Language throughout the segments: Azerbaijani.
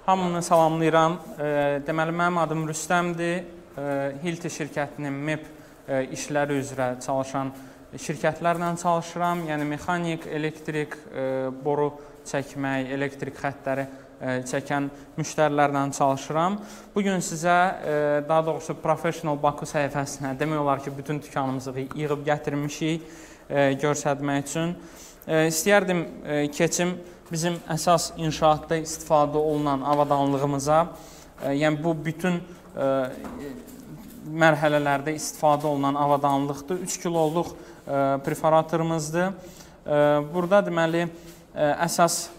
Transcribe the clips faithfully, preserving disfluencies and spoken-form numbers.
Hamını salamlayıram. Deməli, mənim adım Rüstəmdir. Hilti şirkətinin M E P işləri üzrə çalışan şirkətlərlə çalışıram. Yəni, mexanik, elektrik, boru çəkmək, elektrik xəttləri çəkən müştərilərlə çalışıram. Bugün sizə, daha doğrusu Professional Baku səhifəsinə demək olar ki, bütün dükanımızı yığıb gətirmişik görsətmək üçün. İstəyərdim keçim bizim əsas inşaatda istifadə olunan avadanlığımıza, yəni bu bütün mərhələlərdə istifadə olunan avadanlıqdır. üç kiloluq preforatorımızdır. Burada deməli əsas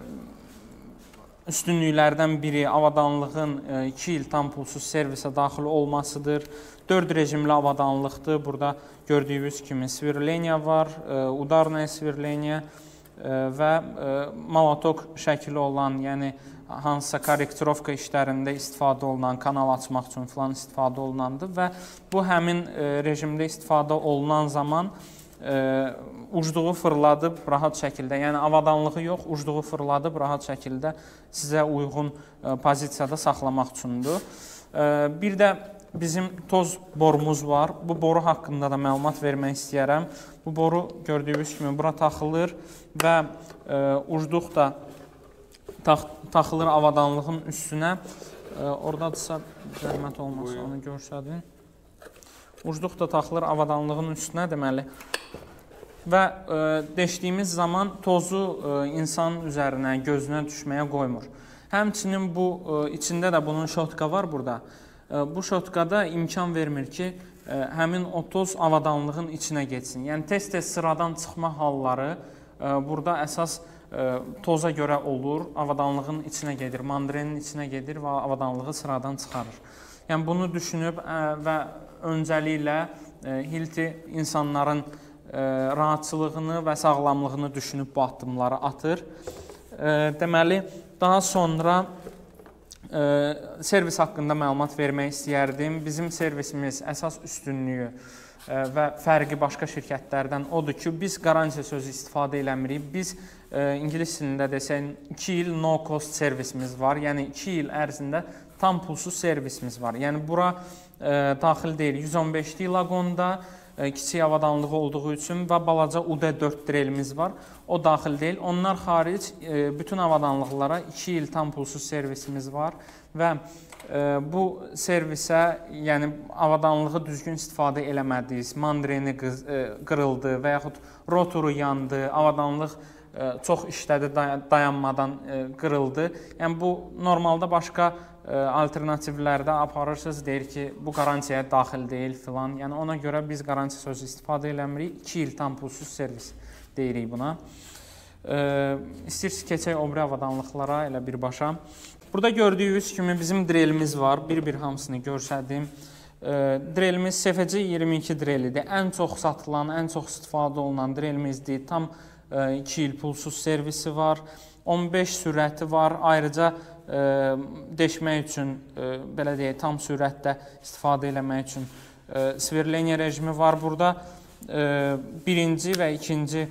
üstünlüklərdən biri avadanlığın iki il tam pulsuz servisə daxil olmasıdır. dörd rejimli avadanlıqdır. Burada gördüyünüz kimi svirleniya var, udarnaya svirleniya və malatok şəkili olan, yəni hansısa korrektirovka işlərində istifadə olunan, kanal açmaq üçün filan istifadə olunandır və bu həmin rejimdə istifadə olunan zaman ucluğu fırladıb rahat şəkildə, yəni avadanlığı yox, ucluğu fırladıb rahat şəkildə sizə uyğun pozisiyada saxlamaq üçündür. Bir də bizim toz borumuz var. Bu boru haqqında da məlumat vermək istəyərəm. Bu boru gördüyünüz kimi bura taxılır və ucluq da taxılır avadanlığın üstünə. Oradadırsa zəhmət olmasa onu görsədin. Ucluq da taxılır avadanlığın üstünə deməli. Və deşdiyimiz zaman tozu insanın üzərinə, gözünə düşməyə qoymur. Həmçinin bu içində də bunun şotka var burada. Bu şotkada imkan vermir ki, həmin o toz avadanlığın içinə geçsin. Yəni tez-tez sıradan çıxma halları burada əsas toza görə olur, avadanlığın içinə gedir, mandrenin içinə gedir və avadanlığı sıradan çıxarır. Yəni bunu düşünüb və öncəliklə Hilti insanların rahatçılığını və sağlamlığını düşünüb bu addımları atır. Deməli, daha sonra servis haqqında məlumat vermək istəyərdim. Bizim servisimiz əsas üstünlüyü və fərqi başqa şirkətlərdən odur ki, biz qarantiya sözü istifadə eləmirik. Biz ingilis dilində desək iki il no cost servisimiz var. Yəni iki il ərzində tam pulsuz servisimiz var. Yəni bura daxil deyil. yüz on beşlik laqonda kiçik avadanlığı olduğu üçün və balaca U D dörd drelimiz var. O daxil deyil. Onlar xaric bütün avadanlıqlara iki il tam pulsuz servisimiz var və bu servisə, yəni avadanlığı düzgün istifadə eləmədiniz, mandreni qırıldı və yaxud rotoru yandı, avadanlıq çox işlədi, dayanmadan qırıldı. Yəni bu normalda başqa alternativlərdə aparırsınız, deyir ki, bu qarantiyaya daxil deyil filan. Yəni ona görə biz qarantiya sözü istifadə eləmirik. iki il tam pulsuz servis deyirik buna. İstəyirsiniz keçək o biri avadanlıqlara elə birbaşa. Burada gördüyünüz kimi bizim drelimiz var. Bir-bir hamısını görsədim. Drelimiz S F C iyirmi iki drelidir. Ən çox satılan, ən çox istifadə olunan drelimizdir. Tam iki il pulsuz servisi var. on beş sürəti var. Ayrıca deşmək üçün, belə deyək, tam sürətdə istifadə eləmək üçün svirleniya rejimi var burada. Birinci və ikinci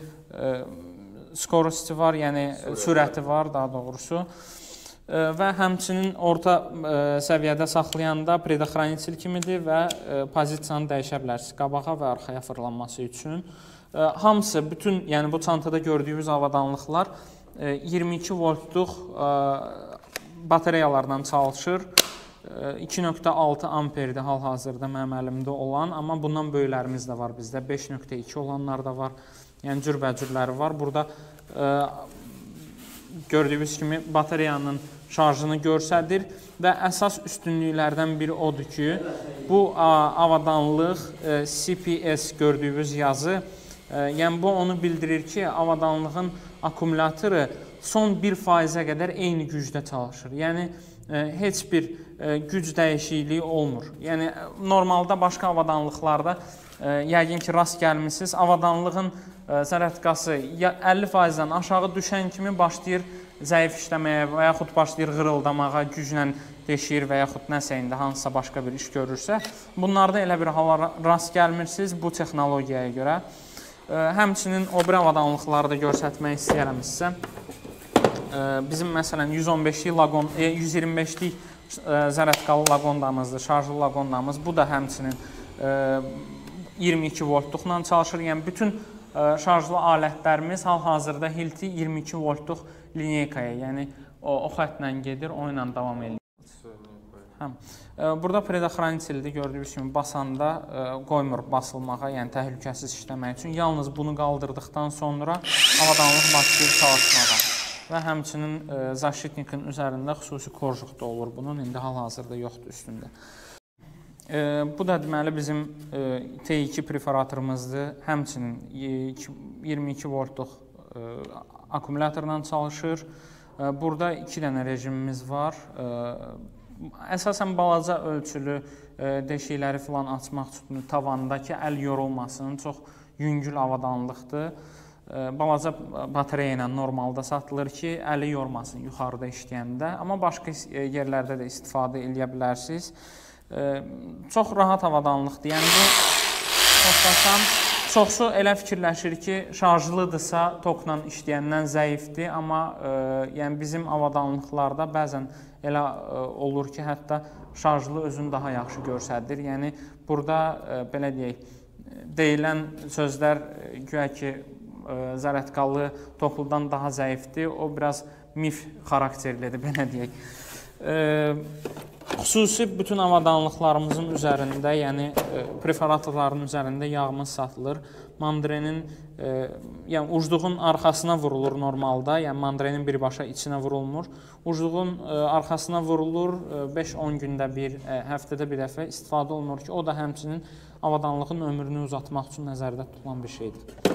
skorosti var, yəni sürəti var daha doğrusu. Və həmçinin orta səviyyədə saxlayanda predoxranitel kimidir və pozisiyanı dəyişə bilərsiniz qabağa və arxaya fırlanması üçün. Hamısı, bütün, yəni bu çantada gördüyünüz avadanlıqlar iyirmi iki voltluq batareyalardan çalışır. iki nöqtə altı amperdir hal-hazırda mənim əlimdə olan, amma bundan böyüklərimiz də var bizdə. beş nöqtə iki olanlar da var. Yəni cürbəcürləri var. Burada gördüyünüz kimi batareyanın şarjını göstərir və əsas üstünlüklərdən biri odur ki, bu avadanlıq C P S gördüyünüz yazı, yəni bu onu bildirir ki, avadanlığın akkumulatoru son bir faizə qədər eyni gücdə çalışır. Yəni heç bir güc dəyişikliyi olmur. Yəni normalda başqa avadanlıqlarda yəqin ki, rast gəlmisiniz. Avadanlığın sərətqası əlli faizdən aşağı düşən kimi başlayır zəif işləməyə və yaxud başlayır qırıldamağa, güclə deşir və yaxud nəsə indi hansısa başqa bir iş görürsə, bunlarda elə bir hala rast gəlmirsiniz bu texnologiyaya görə. Həmçinin o biri avadanlıqları da göstərmək istəyərəm sizə. bizim məsələn yüz on beşlik laqon, yüz iyirmi beşlik zərətqalı laqondamızdır, şarjlı laqondamız. Bu da həmçinin iyirmi iki voltluqla çalışır. Yəni bütün şarjlı alətlərimiz hal-hazırda Hilti iyirmi iki voltluq lineykaya, yəni o, o xəttlə gedir, o ilə davam edir. Həm. Burada predoxranitildir, gördüyünüz kimi basanda qoymur basılmağa, yəni təhlükəsiz işləmək üçün. Yalnız bunu qaldırdıqdan sonra avadanlıq başlayır çalışmağa. Və həmçinin zaşitnikin üzərində xüsusi korjuq da olur bunun, indi hal-hazırda yoxdur üstündə. Bu da deməli bizim T iki preferatorımızdır. Həmçinin iyirmi iki voltluq akkumulyatorla çalışır. Burada iki dənə rejimimiz var. Əsasən balaca ölçülü deşikləri filan açmaq üçün tavandakı əl yorulmasın, çox yüngül avadanlıqdır. Balaca batareya ilə normalda satılır ki, əli yormasın yuxarıda işləyəndə, amma başqa yerlərdə də istifadə edə bilərsiniz. Çox rahat avadanlıqdır. Yəni bu xoşlasam, çoxsu elə fikirləşir ki, şarjlıdırsa tokla işləyəndən zəifdir, amma yəni bizim avadanlıqlarda bəzən elə olur ki, hətta şarjlı özünü daha yaxşı göstərir. Yəni burada belə deyək, deyilən sözlər güya ki, zərətqalı tokludan daha zəifdir. O biraz mif xarakterlidir, belə deyək. Xüsusi bütün avadanlıqlarımızın üzərində, yəni preferatorların üzərində yağımız satılır. Mandrenin, yəni ucluğun arxasına vurulur normalda, yəni mandrenin birbaşa içinə vurulmur. Ucluğun arxasına vurulur, beş on gündə bir, həftədə bir dəfə istifadə olunur ki, o da həmçinin avadanlığın ömrünü uzatmaq üçün nəzərdə tutulan bir şeydir.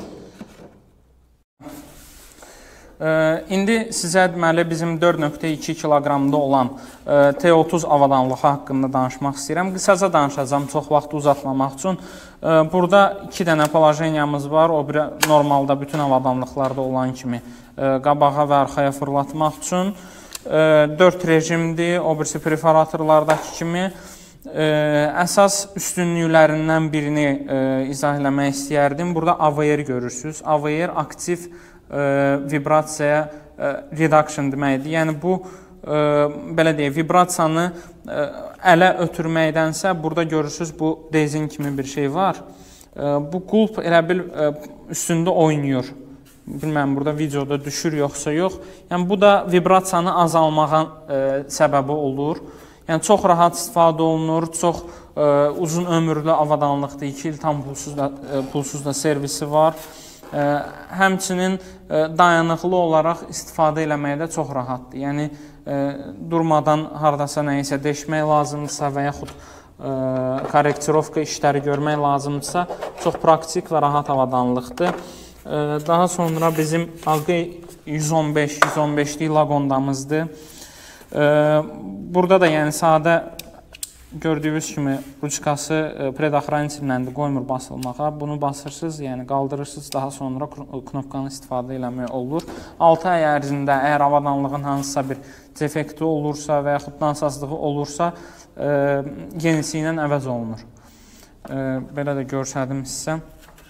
İndi sizə deməli bizim dörd nöqtə iki kiloqramda olan T otuz avadanlığı haqqında danışmaq istəyirəm. Qısaca danışacağam, çox vaxt uzatmamaq üçün. Burada iki dənə polajeniyamız var. O biri normalda bütün avadanlıqlarda olan kimi qabağa və arxaya fırlatmaq üçün. dörd rejimdir, o birisi preferatorlardakı kimi. Əsas üstünlüklərindən birini izah eləmək istəyərdim. Burada A V R görürsünüz. A V R aktiv vibrasiya reduction deməkdir. Yəni bu belə deyək, vibrasiyanı ələ ötürməkdənsə burada görürsünüz bu dezin kimi bir şey var. Bu qulp elə bil üstündə oynayır. Bilməm burada videoda düşür yoxsa yox. Yəni bu da vibrasiyanı azalmağa səbəbi olur. Yəni çox rahat istifadə olunur, çox uzun ömürlü avadanlıqdır. iki il tam pulsuz da servisi var. Həmçinin dayanıqlı olaraq istifadə eləməyə də çox rahatdır. Yəni durmadan hardasa nəyisə deşmək lazımdırsa və yaxud korrektirovka işləri görmək lazımdırsa çox praktik və rahat avadanlıqdır. Daha sonra bizim A G yüz on beş yüz on beşlik laqondamızdır. Burada da yəni sadə gördüyünüz kimi ruçkası predoxranitiləndir, qoymur basılmağa. Bunu basırsınız, yəni qaldırırsınız, daha sonra knopkanı istifadə eləmək olur. altı ay ərzində əgər avadanlığın hansısa bir defekti olursa və yaxud nasazlığı olursa yenisi ilə əvəz olunur. Belə də görsədim sizə.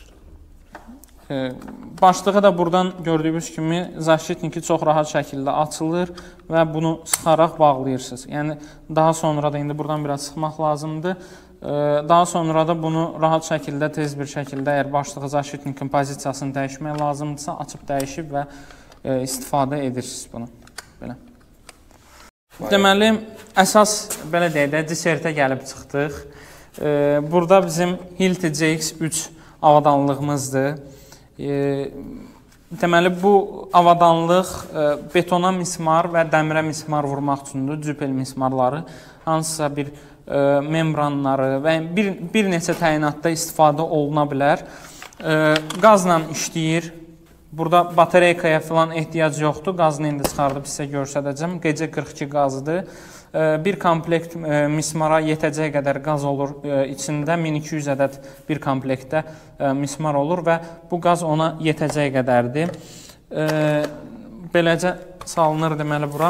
Başlığı da buradan gördüyünüz kimi zaşitniki çox rahat şəkildə açılır və bunu sıxaraq bağlayırsınız. Yəni daha sonra da indi buradan biraz sıxmaq lazımdır. Daha sonra da bunu rahat şəkildə, tez bir şəkildə əgər başlığı zaşitnikin pozisiyasını dəyişmək lazımdırsa açıb dəyişib və istifadə edirsiniz bunu. Belə. Deməli, əsas belə deyək də desertə gəlib çıxdıq. Burada bizim Hilti C X üç avadanlığımızdır. Deməli, bu avadanlıq betona mismar və dəmirə mismar vurmaq üçündür, cüpel mismarları, hansısa bir membranları və bir, bir neçə təyinatda istifadə oluna bilər. Qazla işləyir. Burada batareykaya falan ehtiyac yoxdur. Qazını indi çıxardıb sizə göstərəcəm. G C qırx iki qazıdır. Bir komplekt mismara yetəcək qədər qaz olur içində, min iki yüz ədəd bir komplektdə mismar olur və bu qaz ona yetəcək qədərdir. Beləcə salınır deməli bura.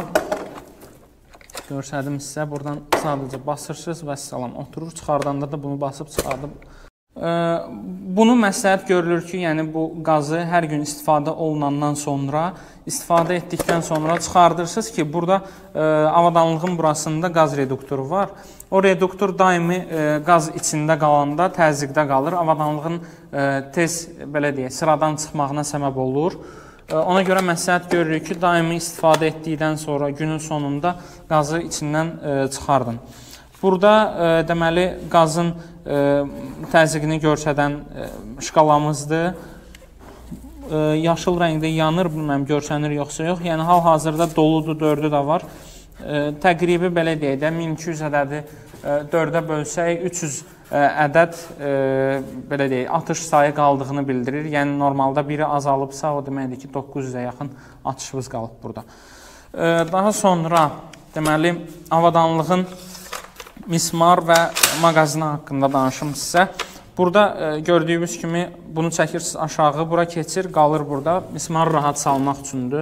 Görsədim sizə, buradan sadəcə basırsınız və salam oturur. Çıxardanda da bunu basıb çıxardıb Bunu məsləhət görülür ki, yəni bu qazı hər gün istifadə olunandan sonra, istifadə etdikdən sonra çıxardırsınız ki, burada avadanlığın burasında qaz reduktoru var. O reduktor daimi qaz içində qalanda təzyiqdə qalır. Avadanlığın tez, belə deyək, sıradan çıxmağına səbəb olur. Ona görə məsləhət görürük ki, daimi istifadə etdikdən sonra günün sonunda qazı içindən çıxardın. Burada deməli qazın təzyiqini göstərən şkalamızdır. Yaşıl rəngdə yanır, bilməm görsənir yoxsa yox. Yəni hal-hazırda doludur, dördü də var. Təqribi belə deyək də min iki yüz ədədi dördə bölsək üç yüz ədəd belə deyək atış sayı qaldığını bildirir. Yəni normalda biri azalıbsa o deməkdir ki, doqquz yüzə yaxın atışımız qalıb burada. Daha sonra deməli avadanlığın mismar və maqazini haqqında danışım sizə. Burada gördüyünüz kimi bunu çəkirsiniz aşağı, bura keçir, qalır burada. Mismarı rahat salmaq üçündür.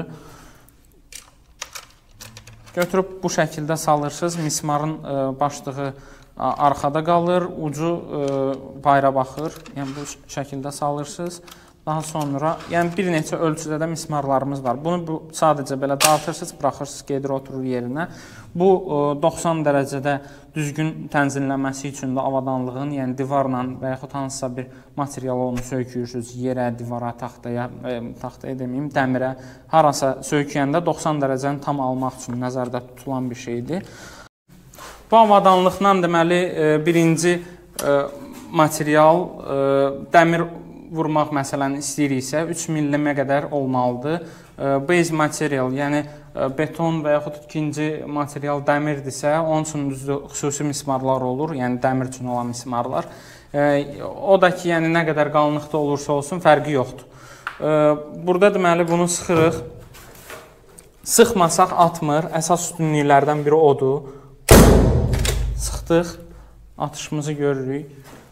Götürüb bu şəkildə salırsınız. Mismarın başlığı arxada qalır, ucu bayra baxır. Yəni bu şəkildə salırsınız. Daha sonra, yəni bir neçə ölçüdə də mismarlarımız var. Bunu bu, sadəcə belə dağıtırsınız, buraxırsınız, gedir, oturur yerinə. Bu doxsan dərəcədə düzgün tənzimləməsi üçün də avadanlığın, yəni divarla və yaxud hansısa bir materiala onu söyküyürsünüz, yerə, divara, taxtaya, taxtaya deməyim, dəmirə, harasa söyküyəndə doxsan dərəcəni tam almaq üçün nəzərdə tutulan bir şeydir. Bu avadanlıqla deməli birinci material dəmir vurmaq məsələn istəyiriksə üç millimə qədər olmalıdır. Base material, yəni beton və yaxud ikinci material dəmirdirsə, onun üçün xüsusi mismarlar olur, yəni dəmir üçün olan mismarlar. O da ki, yəni nə qədər qalınlıqda olursa olsun, fərqi yoxdur. Burada deməli bunu sıxırıq. Sıxmasaq atmır, əsas üstünlüklərdən biri odur. Sıxdıq, atışımızı görürük.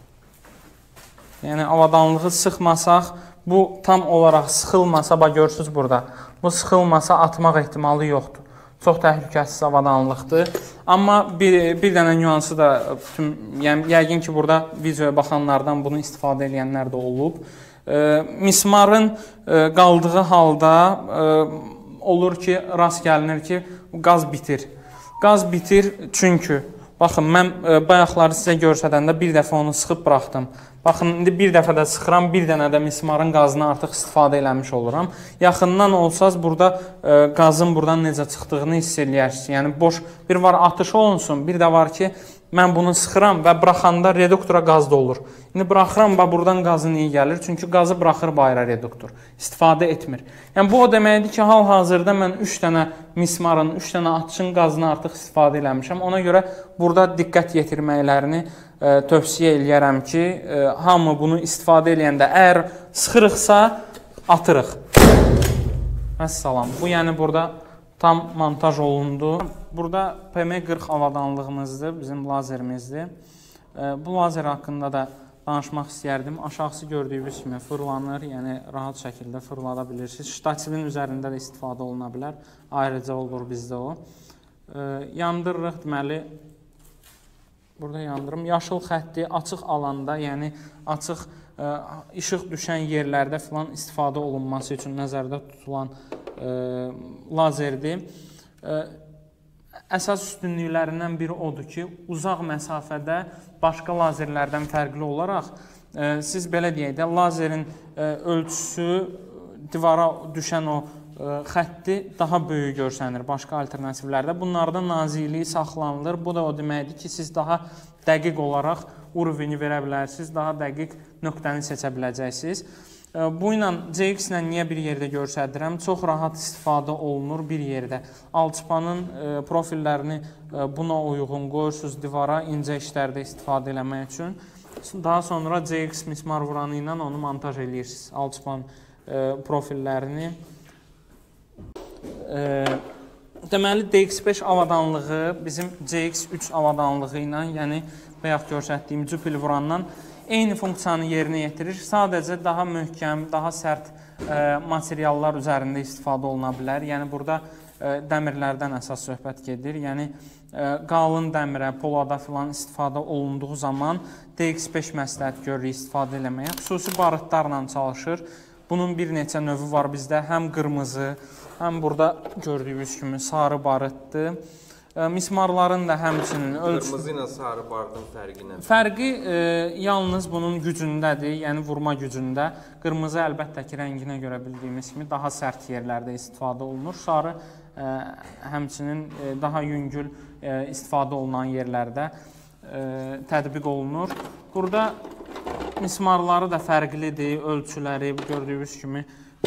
Yəni avadanlığı sıxmasaq, bu tam olaraq sıxılmasa, bax görürsünüz burada, bu sıxılmasa atmaq ehtimalı yoxdur. Çox təhlükəsiz avadanlıqdır. Amma bir, bir dənə nüansı da, bütün, yəni yəqin ki, burada videoya baxanlardan bunu istifadə edənlər də olub. E, mismarın e, qaldığı halda e, olur ki, rast gəlinir ki, qaz bitir. Qaz bitir çünki, baxın, mən e, bayaqları sizə görsədəndə bir dəfə onu sıxıb buraxdım. Baxın, indi bir dəfə də sıxıram, bir dənə də mismarın qazını artıq istifadə eləmiş oluram. Yaxından olsaz, burada e, qazın buradan necə çıxdığını hiss eləyərsiniz. Yəni, boş bir var atış olunsun, bir də var ki, mən bunu sıxıram və buraxanda reduktora qaz da olur. İndi buraxıram və buradan qazın iyi gəlir, çünki qazı buraxır bayra reduktor. İstifadə etmir. Yəni, bu o deməkdir ki, hal-hazırda mən üç dənə mismarın, üç dənə atışın qazını artıq istifadə eləmişəm. Ona görə burada diqqət yetirməklərini e, tövsiyə eləyərəm ki, e, hamı bunu istifadə eləyəndə əgər sıxırıqsa, atırıq. Əssalam. Bu, yəni burada tam montaj olundu. Burada P M qırx avadanlığımızdır, bizim lazerimizdir. Bu lazer haqqında da danışmaq istəyərdim. Aşağısı gördüyünüz kimi fırlanır, yəni rahat şəkildə fırlada bilirsiniz. Ştativin üzərində də istifadə oluna bilər. Ayrıca olur bizdə o. Yandırırıq, deməli, burada yandırım. Yaşıl xətti açıq alanda, yəni açıq işıq düşən yerlərdə filan istifadə olunması üçün nəzərdə tutulan lazerdir. Əsas üstünlüklərindən biri odur ki, uzaq məsafədə başqa lazerlərdən fərqli olaraq, siz belə deyək də, lazerin ölçüsü divara düşən o xətti daha böyük görsənir başqa alternativlərdə. Bunlarda nazikliyi saxlanılır. Bu da o deməkdir ki, siz daha dəqiq olaraq urvini verə bilərsiniz, daha dəqiq nöqtəni seçə biləcəksiniz. Bu ilə C X ilə niyə bir yerdə göstərirəm? Çox rahat istifadə olunur bir yerdə. Alçıpanın profillərini buna uyğun qoyursunuz divara, incə işlərdə istifadə eləmək üçün. Daha sonra C X mismar vuranı ilə onu montaj eləyirsiniz, alçıpan profillərini. Deməli, D X beş avadanlığı bizim C X üç avadanlığı ilə, yəni bayaq göstərdiyim cüpil vurandan eyni funksiyanı yerinə yetirir. Sadəcə daha möhkəm, daha sərt e, materiallar üzərində istifadə oluna bilər. Yəni burada dəmirlərdən əsas söhbət gedir. Yəni qalın dəmirə, polada filan istifadə olunduğu zaman D X beş məsləhət görürük istifadə eləməyə. Xüsusi barıtlarla çalışır. Bunun bir neçə növü var bizdə. Həm qırmızı, həm burada gördüyünüz kimi sarı barıtdır. Mismarların da həmçinin ölçü... Qırmızı ilə sarı barıtın fərqi nədir? Fərqi e, yalnız bunun gücündədir, yəni vurma gücündə. Qırmızı əlbəttə ki, rənginə görə bildiyimiz kimi daha sərt yerlərdə istifadə olunur. Sarı e, həmçinin e, daha yüngül e, istifadə olunan yerlərdə e, tətbiq olunur. Burada mismarları da fərqlidir, ölçüləri gördüyünüz kimi.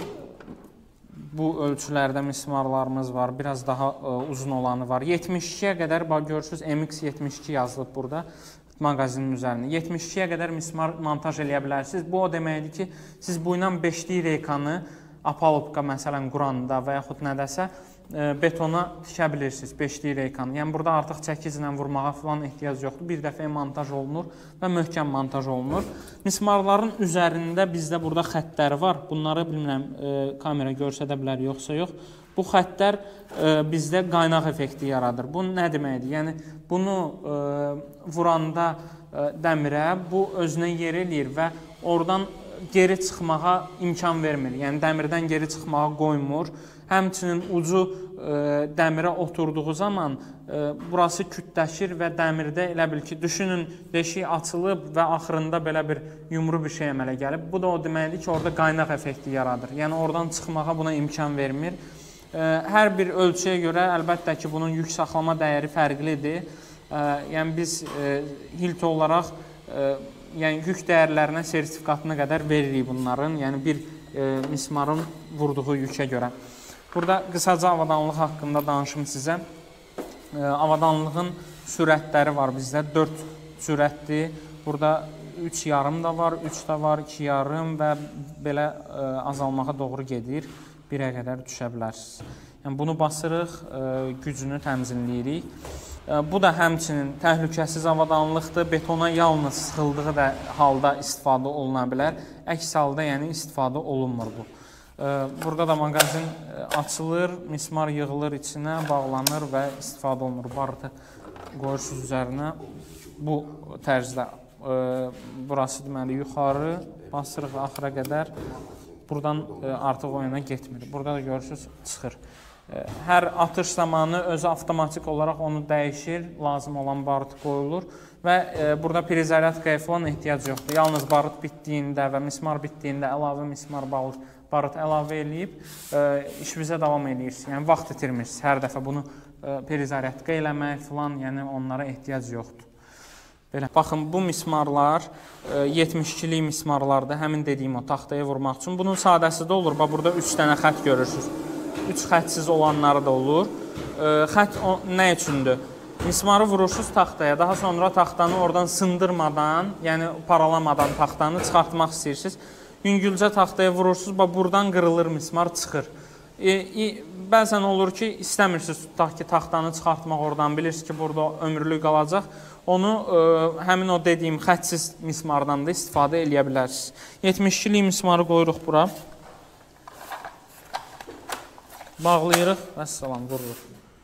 Bu ölçülərdə mismarlarımız var. Biraz daha ə, uzun olanı var. yetmiş ikiyə qədər, bax görürsünüz, M X yetmiş iki yazılıb burada mağazinin üzərində. yetmiş ikiyə qədər mismar montaj eləyə bilərsiniz. Bu o deməkdir ki, siz bu ilə beşlik reykanı apalopka məsələn quranda və yaxud nədəsə ə, betona tikə bilirsiniz, beşlik reykanı. Yəni burada artıq çəkiclə vurmağa falan ehtiyac yoxdur. Bir dəfə montaj olunur və möhkəm montaj olunur. Mismarların üzərində bizdə burada xəttlər var. Bunları bilmirəm, ə, kamera görsədə bilər yoxsa yox. Bu xəttlər ə, bizdə qaynaq effekti yaradır. Bu nə deməkdir? Yəni bunu ə, vuranda ə, dəmirə bu özünə yer eləyir və oradan geri çıxmağa imkan vermir. Yəni dəmirdən geri çıxmağa qoymur. Həmçinin ucu ə, dəmirə oturduğu zaman ə, burası kütləşir və dəmirdə elə bil ki, düşünün, deşik açılıb və axırında belə bir yumru bir şey əmələ gəlib. Bu da o deməkdir ki, orada qaynaq effekti yaradır. Yəni oradan çıxmağa buna imkan vermir. Ə, hər bir ölçüyə görə əlbəttə ki, bunun yük saxlama dəyəri fərqlidir. Ə, yəni biz ə, Hilt olaraq ə, yəni yük dəyərlərinə sertifikatına qədər veririk bunların. Yəni bir ə, mismarın vurduğu yükę görə. Burada qısaca avadanlıq haqqında danışım sizə. Avadanlığın sürətləri var bizdə. dörd sürətdir. Burada üç yarım da var, üç də var, iki yarım və belə azalmağa doğru gedir. birə qədər düşə bilərsiniz. Yəni bunu basırıq, gücünü tənzimləyirik. Bu da həmçinin təhlükəsiz avadanlıqdır. Betona yalnız sıxıldığı da halda istifadə oluna bilər. Əks halda yəni istifadə olunmur bu. Burada da mağazin açılır, mismar yığılır içinə, bağlanır və istifadə olunur. Barıtı qoyursunuz üzərinə. Bu tərzdə burası deməli yuxarı basırıq axıra qədər. Buradan artıq oyuna getmir. Burada da görürsünüz çıxır. Hər atış zamanı özü avtomatik olaraq onu dəyişir, lazım olan barıt qoyulur və burada prizaryatkaya falan ehtiyac yoxdur. Yalnız barıt bitdiyində və mismar bitdiyində əlavə mismar barıt barıt əlavə eləyib işinizə davam edirsiniz. Yəni vaxt itirmirsiniz. Hər dəfə bunu prizaryatka eləmək falan, yəni onlara ehtiyac yoxdur. Belə. Baxın, bu mismarlar yetmiş ikilik mismarlardır. Həmin dediyim o taxtaya vurmaq üçün. Bunun sadəsi də olur. Bax, burada üç dənə xətt görürsünüz. üç xəttsiz olanları da olur. Xətt nə üçündür? Mismarı vurursunuz taxtaya. Daha sonra taxtanı oradan sındırmadan, yəni paralamadan taxtanı çıxartmaq istəyirsiniz. Yüngülcə taxtaya vurursunuz. Bax, buradan qırılır mismar, çıxır. E, e, bəzən olur ki, istəmirsiniz tutaq ki, taxtanı çıxartmaq oradan, bilirsiniz ki, burada ömürlük qalacaq. Onu e, həmin o dediyim xəttsiz mismardan da istifadə eləyə bilərsiniz. yetmiş ikilik mismarı qoyuruq bura. Bağlayırıq və salam vururuq.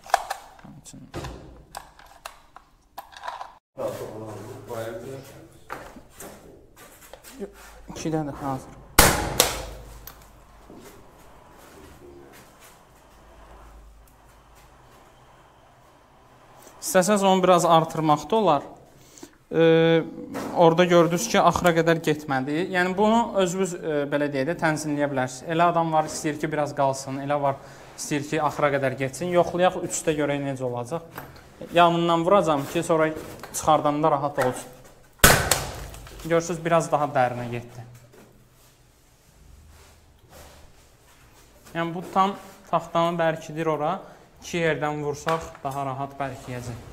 İkidədir hazır. İstəsəniz onu biraz artırmaqda olar. Ee, orada gördünüz ki, axıra qədər getmədi. Yəni bunu özünüz e, belə deyək də tənzimləyə bilərsiniz. Elə adam var, istəyir ki, biraz qalsın. Elə var, istəyir ki, axıra qədər getsin. Yoxlayaq, üçdə görək necə olacaq. Yanından vuracam ki, sonra çıxardanda rahat olsun. Görürsünüz, biraz daha dərinə getdi. Yəni bu tam taxtanı bərkidir ora. İki yerdən vursaq daha rahat bərkiyəcək.